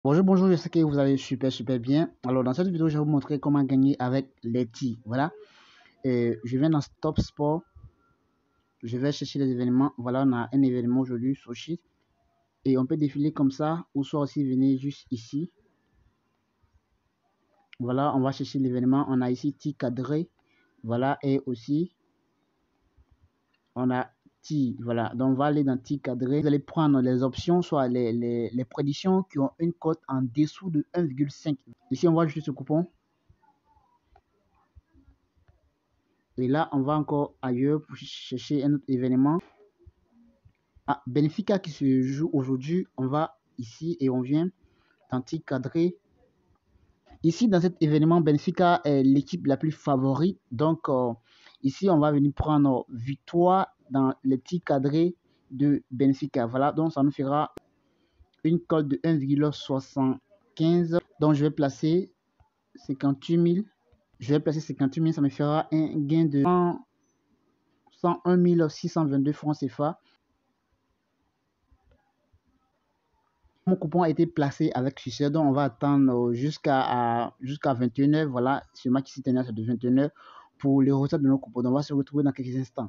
Bonjour, bonjour, je sais que vous allez super bien. Alors, dans cette vidéo, je vais vous montrer comment gagner avec les TI. Voilà. Je viens dans Stop Sport. Je vais chercher les événements. Voilà, on a un événement aujourd'hui, Sochi. Et on peut défiler comme ça, ou soit aussi venir juste ici. Voilà, on va chercher l'événement. On a ici TI cadré. Voilà, et aussi, on a TI. Voilà, donc on va aller dans TI cadré. Vous allez prendre les options, soit les prédictions qui ont une cote en dessous de 1,5. Ici, on voit juste ce coupon. Et là, on va encore ailleurs pour chercher un autre événement. Ah, Benfica qui se joue aujourd'hui. On va ici et on vient dans TI cadré. Ici, dans cet événement, Benfica est l'équipe la plus favorite. Donc, ici, on va venir prendre victoire dans les TI cadrés de Benfica. Voilà, donc ça nous fera une cote de 1,75. Donc, je vais placer 58 000. Je vais placer 58 000, ça me fera un gain de 101 622 francs CFA. Mon coupon a été placé avec succès, donc on va attendre jusqu'à 21h. Voilà, ce match ici c'est de 21h pour les résultats de nos coupons. Donc on va se retrouver dans quelques instants.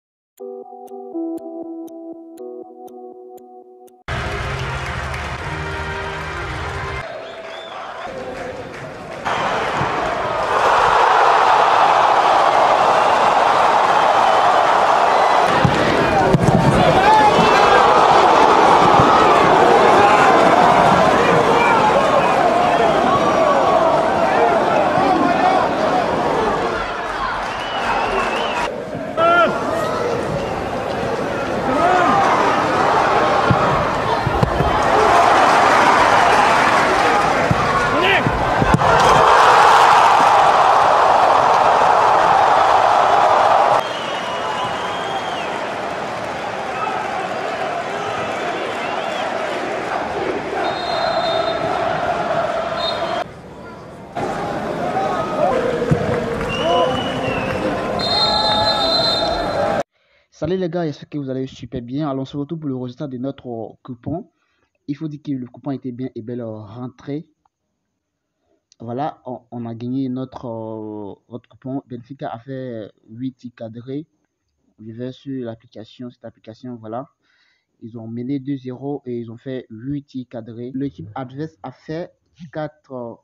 Salut les gars, j'espère que vous allez super bien. Alors on se retrouve pour le résultat de notre coupon. Il faut dire que le coupon était bien et belle rentrée. Voilà, on a gagné notre coupon. Benfica a fait 8 cadrés. Je vais sur l'application, cette application, voilà. Ils ont mené 2-0 et ils ont fait 8 cadrés. L'équipe adverse a fait 4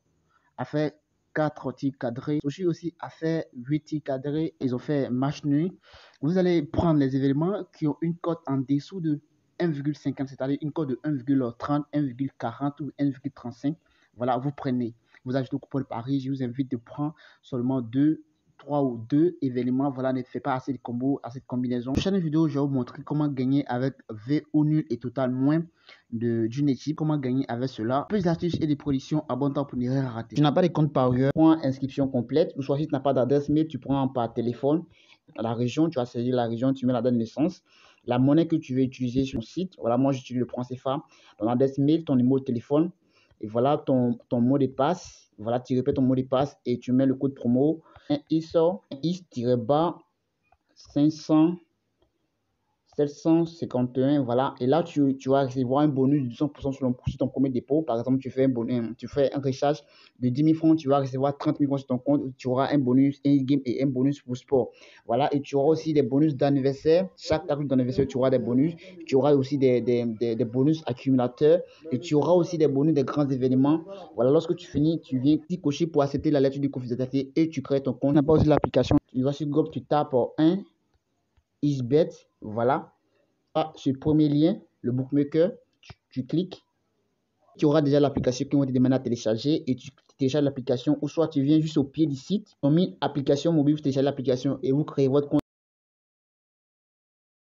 tirs cadrés. Sochi aussi a fait 8 tirs cadrés. Ils ont fait match nul. Vous allez prendre les événements qui ont une cote en dessous de 1,50, c'est-à-dire une cote de 1,30, 1,40 ou 1,35. Voilà, vous prenez. Vous ajoutez au coupon de Paris. Je vous invite de prendre seulement 3 ou 2 événements. Voilà, ne faites pas assez de combos, assez de combinaisons. Prochaine vidéo, je vais vous montrer comment gagner avec VO nul et total moins d'une équipe. Comment gagner avec cela. Plus d'astuces et des prédictions. Abonne-toi pour ne rien rater. Tu n'as pas de compte parieur, prends inscription complète. Ou soit si tu n'as pas d'adresse mail, tu prends par téléphone. La région, tu vas saisir la région, tu mets la date de naissance. La monnaie que tu veux utiliser sur le site. Voilà, moi j'utilise le franc CFA. Ton adresse mail, ton numéro de téléphone. Et voilà ton mot de passe. Voilà, tu répètes ton mot de passe et tu mets le code promo. Un is-bas 500 751, voilà. Et là, tu vas recevoir un bonus de 200% sur ton premier dépôt. Par exemple, tu fais un recharge de 10 000 francs, tu vas recevoir 30 000 francs sur ton compte. Tu auras un bonus in-game et un bonus pour sport. Voilà. Et tu auras aussi des bonus d'anniversaire. Chaque date d'anniversaire, tu auras des bonus. Tu auras aussi des bonus accumulateurs. Et tu auras aussi des bonus des grands événements. Voilà. Lorsque tu finis, tu viens cocher pour accepter la lettre de confidentialité et tu crées ton compte. Tu n'as pas aussi l'application. Tu vas sur Google, tu tapes 1 isbet, voilà. Ce premier lien, le bookmaker, tu cliques. Tu auras déjà l'application qui vont te demander à télécharger et tu télécharges l'application ou soit tu viens juste au pied du site. On met application mobile, vous téléchargez l'application et vous créez votre compte.